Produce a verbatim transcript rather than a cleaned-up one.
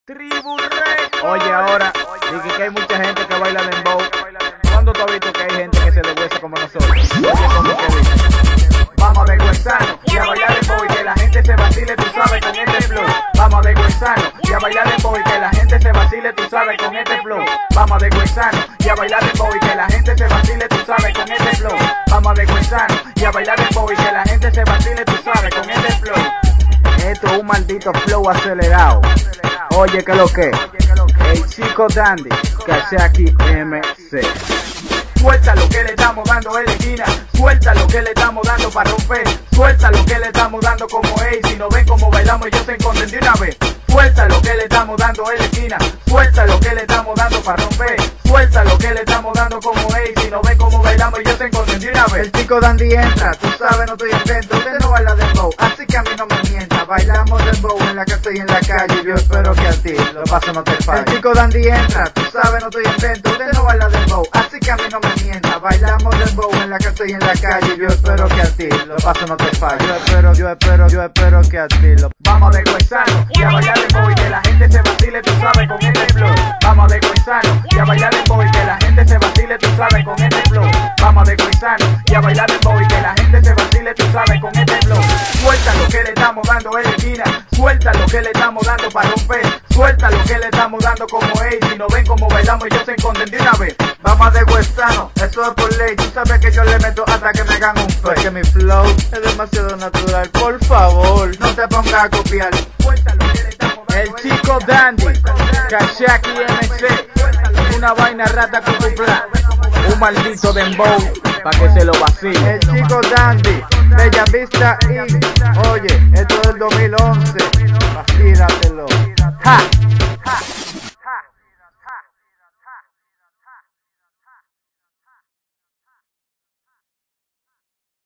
Tribu Records. Oye, ahora, dije que hay mucha gente que baila dembow. ¿Cuándo tú has visto que hay gente que se deshuesa como nosotros? Oye, ¿cómo que dice? Vamos a deshuesarnos y a bailar dembow y que la gente se vacile, tú sabes, con este flow. Vamos a deshuesarnos y a bailar dembow y que la gente se vacile, tú sabes, con este flow. Vamos a deshuesarnos y a bailar dembow y que la gente se vacile, tú sabes, con este flow. Vamos a deshuesarnos y a bailar dembow y que la gente se vacile, tú sabes, con este flow. Esto es un maldito flow acelerado. Oye, que lo que, el chico Dandy, Kashaki M C. Suelta lo que le estamos dando en la esquina, suelta lo que le estamos dando para romper, suelta lo que le estamos dando como hey, si no ven como bailamos ellos se encuentren de una vez. Suelta lo que le estamos dando en la esquina, suelta lo que le estamos dando para romper, suelta lo que le estamos dando como hey, si no ven como bailamos ellos se encuentren de una vez. El chico Dandy entra, tú sabes no estoy invento, usted no baila dembow, así que a mí no me mienta. Bailamos dembow en la casa y en la calle, yo espero que a ti lo paso no te falle. El chico Dandy entra, tú sabes no estoy invento, usted no baila dembow, así que a mí no me mienta. Bailamos dembow en la casa y en la calle, yo espero que a ti lo paso no te falle. Yo espero, yo espero, yo espero que a ti lo. Vamos a deshuesarnos y a bailar dembow y que la gente se vacile, tú sabes, con este flow. Vamos a deshuesarnos y a bailar dembow y que la gente se vacile, tú sabes, con este flow. Vamos a deshuesarnos y a bailar dembow y que la gente se vacile, tú sabes, con este flow. Suelta lo que le estamos dando en la esquina, suelta lo que le estamos dando para romper, suelta lo que le estamos dando como hey, si no ven como bailamos ellos se esconden de una vez. Vamos a deshuesarnos, eso es por ley, tú sabes que yo le meto hasta que me hagan un fe. Que mi flow es demasiado natural, por favor, no te pongas a copiar. Suelta lo que le estamos dando. El chico Dandy, Kashaki M C, una vaina rata con tu plan, un maldito dembow pa' que se lo vacile. El chico Dandy, Bella Vista y, oye, esto es del dos mil once, vacílatelo. ¡Ja!